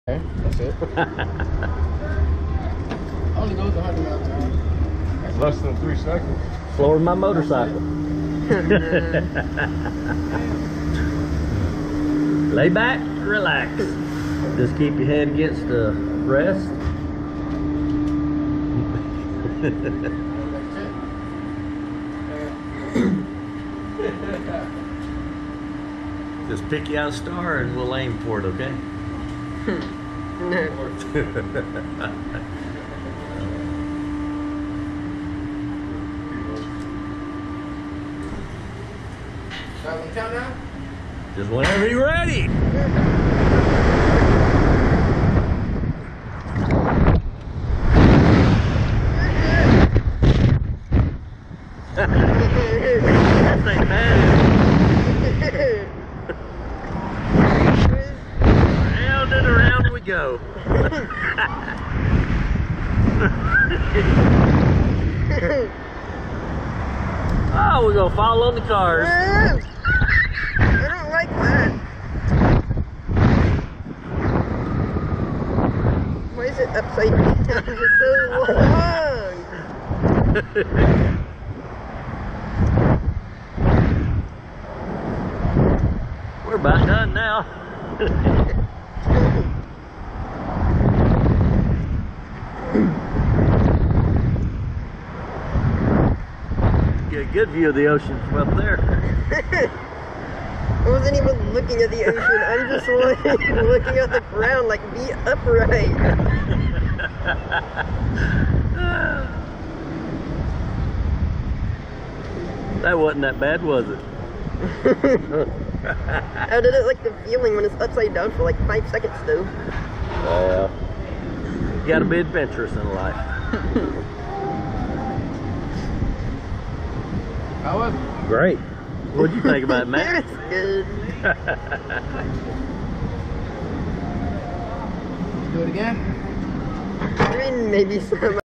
Okay, that's it. Only goes 100 miles an hour. That's less than 3 seconds. Slower than my motorcycle. Lay back, relax. Just keep your head against the rest. Just pick you out a star and we'll aim for it, okay? No. Count now? Just whenever you're ready. That ain't bad. Round and around we go. Oh, we're gonna fall on the cars. I don't like that. Why is it upside down? It's so long. We're about done now. Get a good view of the ocean from up there. I wasn't even looking at the ocean. I'm just like looking at the ground, like be upright. That wasn't that bad, was it? How did it like the feeling when it's upside down for like 5 seconds though? Well, you gotta be adventurous in life. How was it? Great. What'd you think about it, Matt? It's good. Do it again? I mean, maybe some.